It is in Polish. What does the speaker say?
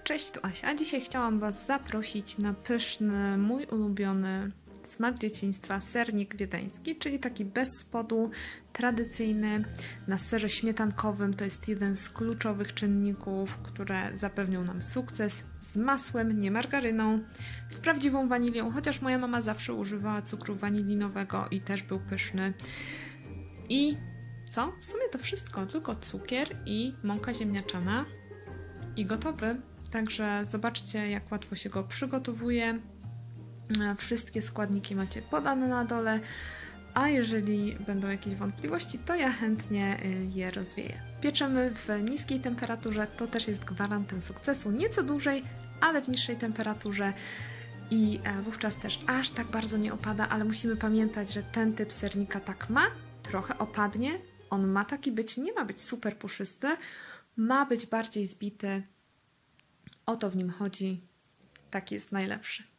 Cześć, tu Asia. Dzisiaj chciałam Was zaprosić na pyszny, mój ulubiony smak dzieciństwa, sernik wiedeński, czyli taki bez spodu, tradycyjny, na serze śmietankowym. To jest jeden z kluczowych czynników, które zapewnią nam sukces, z masłem, nie margaryną, z prawdziwą wanilią, chociaż moja mama zawsze używała cukru wanilinowego i też był pyszny. I co? W sumie to wszystko, tylko cukier i mąka ziemniaczana i gotowy. Także zobaczcie, jak łatwo się go przygotowuje. Wszystkie składniki macie podane na dole, a jeżeli będą jakieś wątpliwości, to ja chętnie je rozwieję. Pieczemy w niskiej temperaturze, to też jest gwarantem sukcesu. Nieco dłużej, ale w niższej temperaturze i wówczas też aż tak bardzo nie opada, ale musimy pamiętać, że ten typ sernika tak ma, trochę opadnie. On ma taki być, nie ma być super puszysty, ma być bardziej zbity. O to w nim chodzi. Taki jest najlepszy.